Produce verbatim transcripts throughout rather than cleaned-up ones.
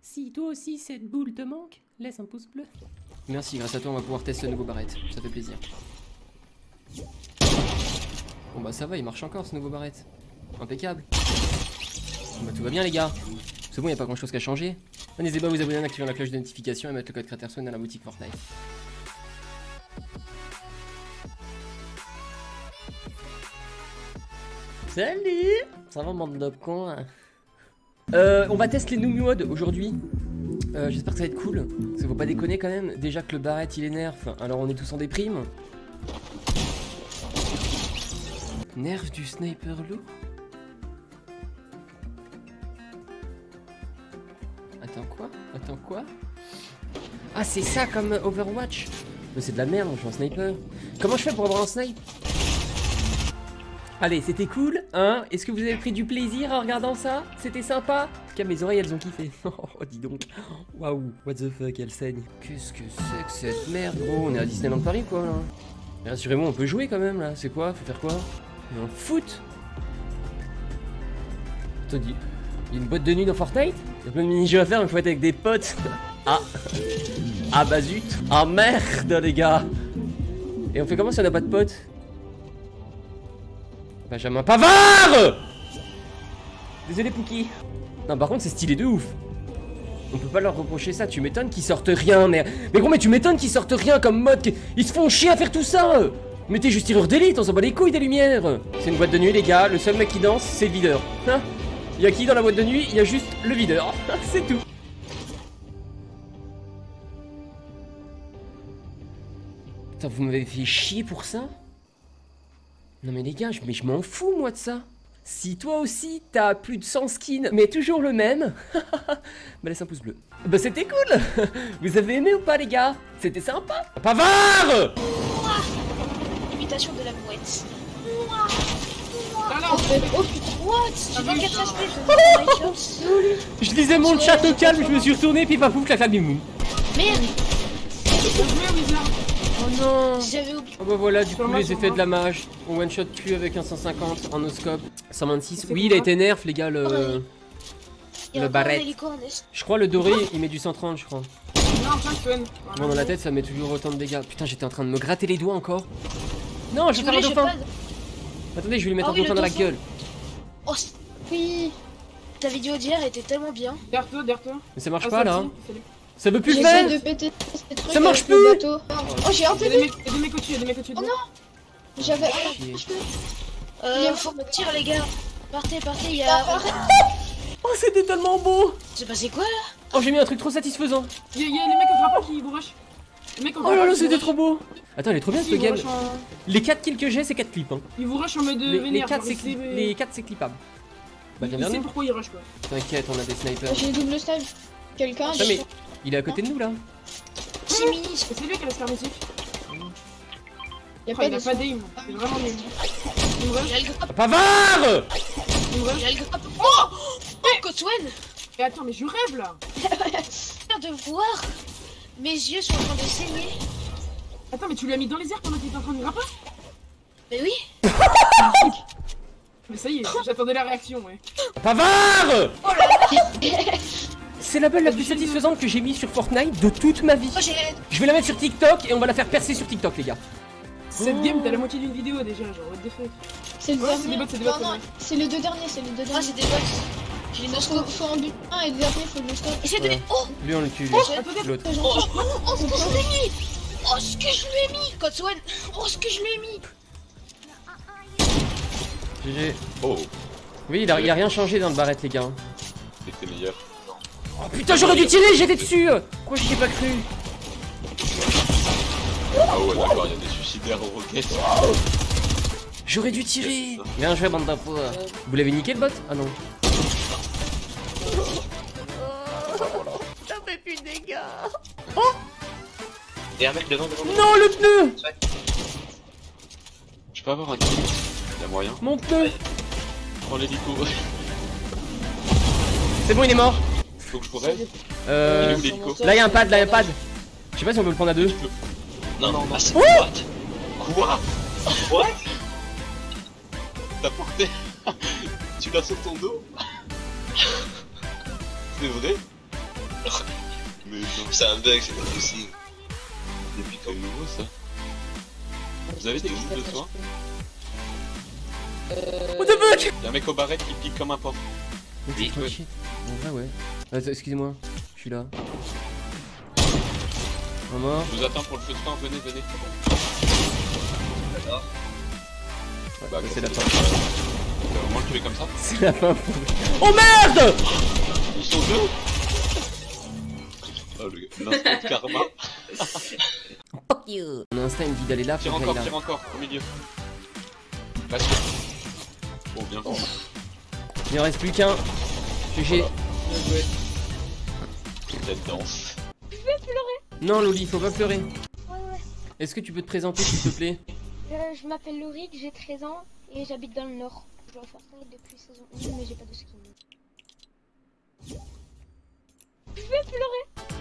Si toi aussi cette boule te manque, laisse un pouce bleu. Merci, grâce à toi on va pouvoir tester ce nouveau barrette, ça fait plaisir. Bon bah ça va, il marche encore ce nouveau barrette. Impeccable. Bon bah tout va bien les gars. C'est bon, y a pas grand chose qu'à changer. N'hésitez pas à vous abonner, en activant la cloche de notification et mettre le code Craterson dans la boutique Fortnite. Salut. Ça va bande de cons. Euh, on va tester les new modes aujourd'hui. Euh, J'espère que ça va être cool. Parce qu'il faut pas déconner quand même. Déjà que le barrette il est nerf, alors on est tous en déprime. Nerf du sniper lourd. Attends quoi? Attends quoi? Ah c'est ça comme Overwatch. Mais c'est de la merde, je suis un sniper. Comment je fais pour avoir un snipe? Allez, c'était cool, hein? Est-ce que vous avez pris du plaisir en regardant ça? C'était sympa? En tout cas, mes oreilles, elles ont kiffé. Oh, dis donc. Waouh, what the fuck, elle saigne. Qu'est-ce que c'est que cette merde, gros? On est à Disneyland Paris, quoi, là. Mais rassurez-moi, on peut jouer quand même, là. C'est quoi? Faut faire quoi? Un foot? T'as dit? Il y a une boîte de nuit dans Fortnite? Il y a plein de mini-jeux à faire, mais faut être avec des potes. Ah. Ah bah zut. Ah merde, les gars. Et on fait comment si on n'a pas de potes? Benjamin Pavard. Désolé Pouki. Non par contre c'est stylé de ouf. On peut pas leur reprocher ça, tu m'étonnes qu'ils sortent rien. Mais, mais gros mais tu m'étonnes qu'ils sortent rien comme mode. Ils se font chier à faire tout ça. Mettez juste tireur d'élite, on s'en bat les couilles des lumières. C'est une boîte de nuit les gars, le seul mec qui danse c'est le videur. Hein? Y'a qui dans la boîte de nuit? Il y a juste le videur. C'est tout. Putain vous m'avez fait chier pour ça? Non mais les gars, je, mais je m'en fous moi de ça. Si toi aussi t'as plus de cent skins, mais toujours le même, bah laisse un pouce bleu. Bah c'était cool. Vous avez aimé ou pas les gars? C'était sympa. Pavard. Imitation de la mouette. Alors, oh putain, what? Tu vois quatre H P. Je lisais mon chat au calme, je me suis retourné, puis pas pouf, clac clac bim. Merde. Oh non. J'avais oublié. Oh bah voilà, du coup les effets de la mage. On one shot plus avec un cent cinquante en no-scope. cent vingt-six. Oui, il a été nerf les gars, le... Le barrette. Je crois le doré, il met du cent trente je crois. Moi dans la tête ça met toujours autant de dégâts. Putain, j'étais en train de me gratter les doigts encore. Non, je vais faire un dauphin. Attendez, je vais lui mettre un dauphin dans la gueule. Oh oui. Ta vidéo d'hier était tellement bien. Derrière toi, derrière toi. Mais ça marche pas là. Ça veut plus le faire. Ça marche plus. Oh j'ai un P P D. Y'a des mecs au-dessus, y'a des mecs au-dessus. Oh non. J'avais... Euh, faut me tirer les gars. Partez, partez, y'a... Oh c'était tellement beau. C'est passé quoi là? Oh j'ai mis un truc trop satisfaisant. Y'a les mecs au drapeau qui vous rush. Oh là là c'était trop beau. Attends, elle est trop bien ce game. Les quatre kills que j'ai c'est quatre clips hein. Ils vous rush en mode Les quatre c'est clippable. Bah viens vers nous. Pourquoi ils rush quoi. T'inquiète, on a des snipers. J'ai double stab. Quelqu'un. Non mais il est à côté de nous là. Jimmy. C'est lui qui a la spermatique. Y'a pas d'aim, c'est vraiment nul. Pavard. Oh Oh Cotwen. Mais attends, mais je rêve là. De voir. Mes yeux sont en train de saigner. Attends, mais tu l'as mis dans les airs pendant qu'il était en train de grimper? Mais oui. Mais ça y est, j'attendais la réaction, ouais. Pavard. Oh là là. C'est la balle la plus satisfaisante que j'ai mise sur Fortnite de toute ma vie. Oh, je vais la mettre sur TikTok et on va la faire percer sur TikTok les gars. Cette oh. game t'as la moitié d'une vidéo déjà, genre what the fuck. C'est le ouais, dernier. C'est des bots, c'est des bots. Non, non, c'est les deux derniers, c'est les deux derniers. Ah c'est des bots. J'ai une faut, faut en but un et le dernier faut le stop. Essaye de les... Oh. Lui on le tue, l'autre. Oh, oh, oh, ce que je lui ai mis. Oh ce que je lui ai mis Cotwen. Oh ce que je lui ai mis. G G. Oh. Oui il a, il a rien changé dans le barrette les gars. C'était meilleur. Oh putain j'aurais dû tirer, j'étais dessus. Pourquoi j'y ai pas cru? Ah ouais d'accord, il y a des suicidaires aux roquettes. J'aurais dû tirer. Bien joué bande d'infos. Vous l'avez niqué le bot? Ah non. Ça fait plus de dégâts. Oh. Et un mec devant, devant. Non le pneu. Je peux avoir un kill? Y'a moyen. Mon pneu. Prends l'hélico. C'est bon il est mort. Faut que je pourrais. Euh... Là y'a un pad, là y'a un pad. Je sais pas si on peut le prendre à deux. Non non, c'est oh quoi? Quoi? T'as porté. Tu l'as sur ton dos. C'est vrai? Mais non. C'est un bug, c'est pas possible. Depuis quand? C'est nouveau ça. Vous avez des groupes de soins? What the fuck? Y'a un mec au barrette qui pique comme un porc. Oui, ouais. En vrai, ouais. Attends, excusez-moi, je suis là. Un mort. Je vous attends pour le feu de camp, venez, venez. D'accord. Ouais, Bah, c'est la fin. On va vraiment le tuer comme ça. C'est la fin. Oh merde! Ils sont deux. Oh le l'instant de karma. Fuck you. Mon instinct me dit d'aller là. Tire faut que encore, j'aille là. tire encore, au milieu. Vas-y. Oh bien. Oh. Il ne reste plus qu'un. G G. Bien joué. Cette danse. Je vais pleurer. Non Loli, faut pas pleurer. Ouais, ouais. Est-ce que tu peux te présenter s'il te plaît? Euh, je m'appelle Lauric, j'ai treize ans et j'habite dans le nord. Je joue à Fortnite depuis saison un, mais j'ai pas de skin. Je vais pleurer.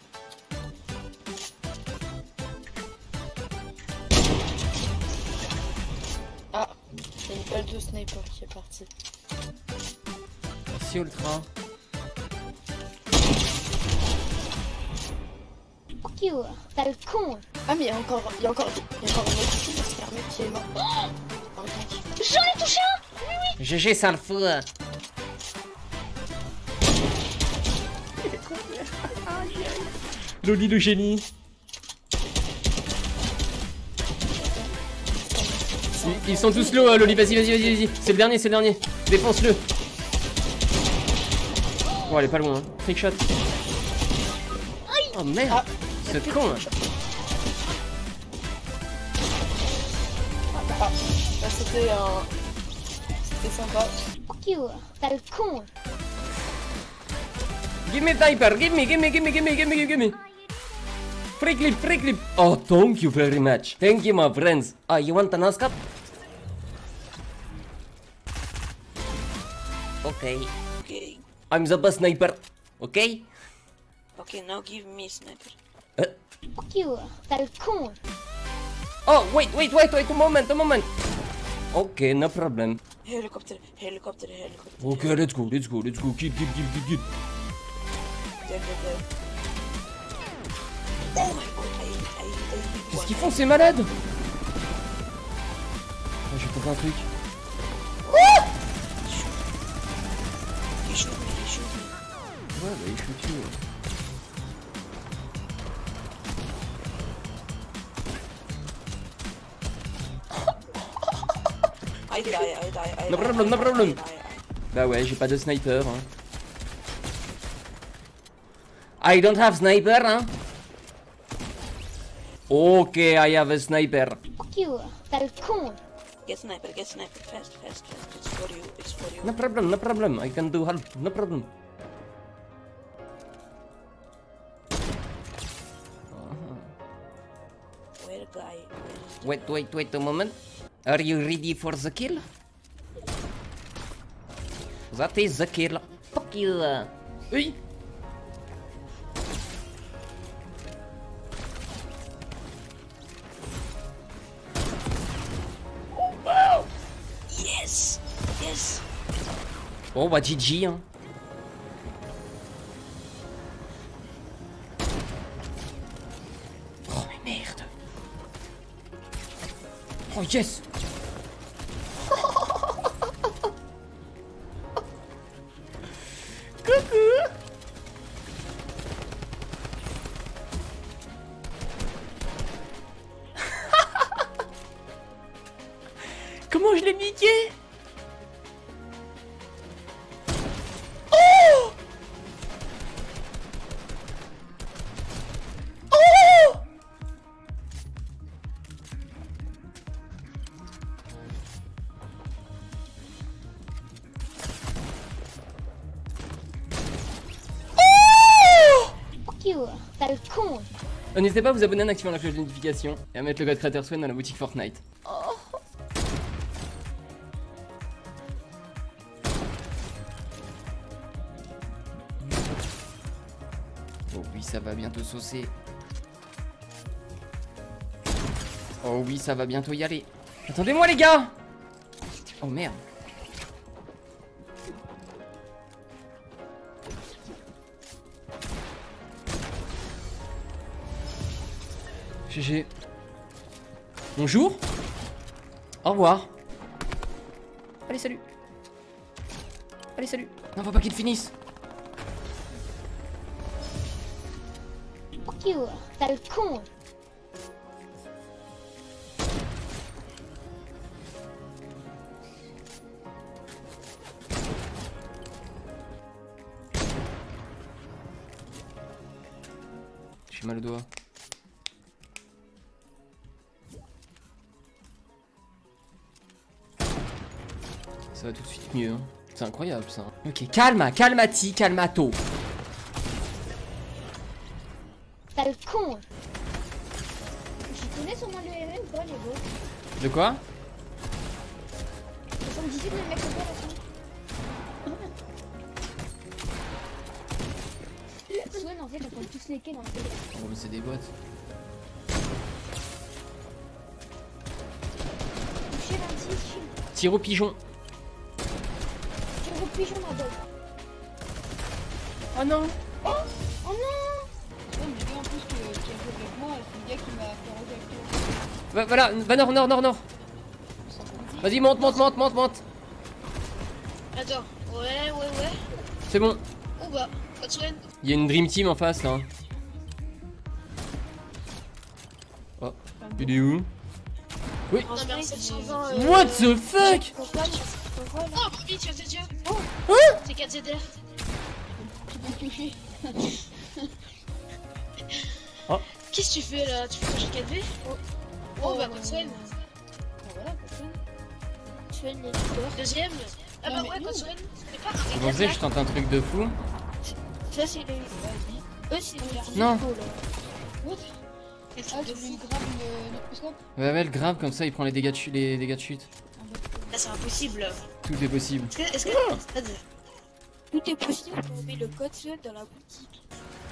Ah, j'ai une balle de sniper qui est partie. Merci Ultra. Fuck you, t'as le con. Ah mais il y a encore, il y a encore, il y a encore un autre ici parce qu'il y a un mec qui est mort. Oh, J'en ai touché un. G G, ça le fout. Loli le génie. Ils, ils sont tous low, Loli, vas-y, vas-y, vas-y, vas-y. C'est le dernier, c'est le dernier. Défonce-le. Oh, elle est pas loin, hein. Trick shot. Oh merde. Ah, Ce con. Hein. ah, bah, c'était un, c'était sympa. Fuck you, t'as le con. Give me sniper, give me, give me, give me, give me, give me, give me. Free clip, free clip. Oh, thank you very much. Thank you, my friends. Ah, you want an ASCAP? Okay. Okay, I'm the best sniper. Okay? okay, now give me sniper. Uh, Fuck you, t'as le con. oh, wait, wait, wait, wait, a moment, a moment. Okay, no problem. Helicopter, helicopter, helicopter. Okay, let's go, let's go, let's go. Kill, kill, kill, kill, kill. There, there, there. Oh my god, I, I, I, Qu'est-ce qu'ils font ces malades? Oh, j'ai compris un truc. He shoot me, he shoot me. Ouais, bah il shoot you. I die, I die, I No die, problem, I no die, problem. I die, I- Bah ouais, j'ai pas de sniper. Hein. I don't have sniper, hein. Ok, I have a sniper. Fuck you, t'as le con. Get sniper, get sniper, fast, fast, fast. It's for you, it's for you. No problem, no problem. I can do help. No problem. Where guy? Where is Wait, wait, wait a moment. Are you ready for the kill? That is the kill. Fuck you. Oui. Yes, yes. Oh bah G G hein. Oh mais merde. Oh yes. Coucou. Comment je l'ai niqué? Oh! Oh! Fuck you, t'as le con. N'hésitez pas à vous abonner en activant la cloche de notification et à mettre le code créateur Swen dans la boutique Fortnite. Oh oui, ça va bientôt saucer. Oh oui, ça va bientôt y aller. Attendez-moi les gars. Oh merde. G G. Bonjour. Au revoir. Allez, salut. Allez, salut. Non, faut pas qu'il finisse. T'as le con. J'ai mal au doigt. Ça va tout de suite mieux. Hein. C'est incroyable ça. Ok, calma, calmati, calmato. T'as le con. Je connais son nom de R M ou pas, les gars? De quoi? soixante-dix-huit, le mec, c'est quoi la Swan, en fait, on prend tous les quais dans le télé. Oh, mais c'est des boîtes. Touché vingt-six, Tire au pigeon. tire au pigeon, ma dog. Oh non. Oh, oh non. Ouais, mais le gars en plus que- qui a joué avec moi, c'est le gars qui m'a fait rentrer avec toi. Va, voilà, va nord, nord, nord, nord. Vas-y, monte, monte, monte, monte, monte. Attends, ouais, ouais, ouais. C'est bon. Oh bah, pas de soin. Il y a une Dream Team en face là. Oh, il est où? Oui. Non, mais sept cent vingt. euh, What the fuck? Oh, Bobby, tu as tes yeux. Hein? C'est quatre Z R. Tu peux toucher. Oh. Qu'est-ce que tu fais là? Tu fais un quatre V? Oh, oh bah, pas de soin. Ah, voilà, personne. Tu fais une victoire. Deuxième. Ah Non, bah mais ouais, nous. pas de soin. C'est pas Vous un pensez que je tente un truc de fou? Ça, c'est les. Eux, c'est les. Non. What? C'est Ah, de tu veux fou. une grave une microscope? Ouais, ouais, le grave comme ça, il prend les dégâts de, chu- les dégâts de chute. Là, c'est impossible. Tout est possible. Est-ce que. Est-ce que. Attends. Tout est possible, on met le code seul dans la boutique.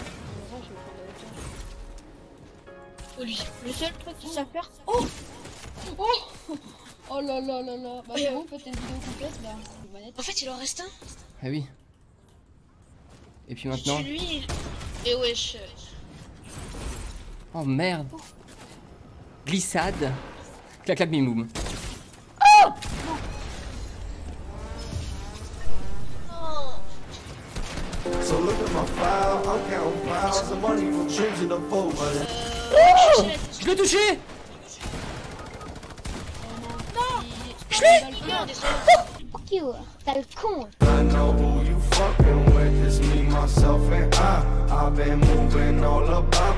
Oh, lui. Le seul truc qu'il sait faire, c'est Oh là là là là. Bah, c'est bon, faites une vidéo complète là. Le manette. En fait, il en reste un. Ah oui. Et puis Tu maintenant. tues lui. il- Et wesh. Oh merde. Glissade. Clac clac bim boum. So look at my file, I'm counting files, the money from trips in the fold, but Euh. Je l'ai touché. Non, désolé. Fuck you. T'as le con. I know who you fucking with. It's me, myself, and I. I've been moving all about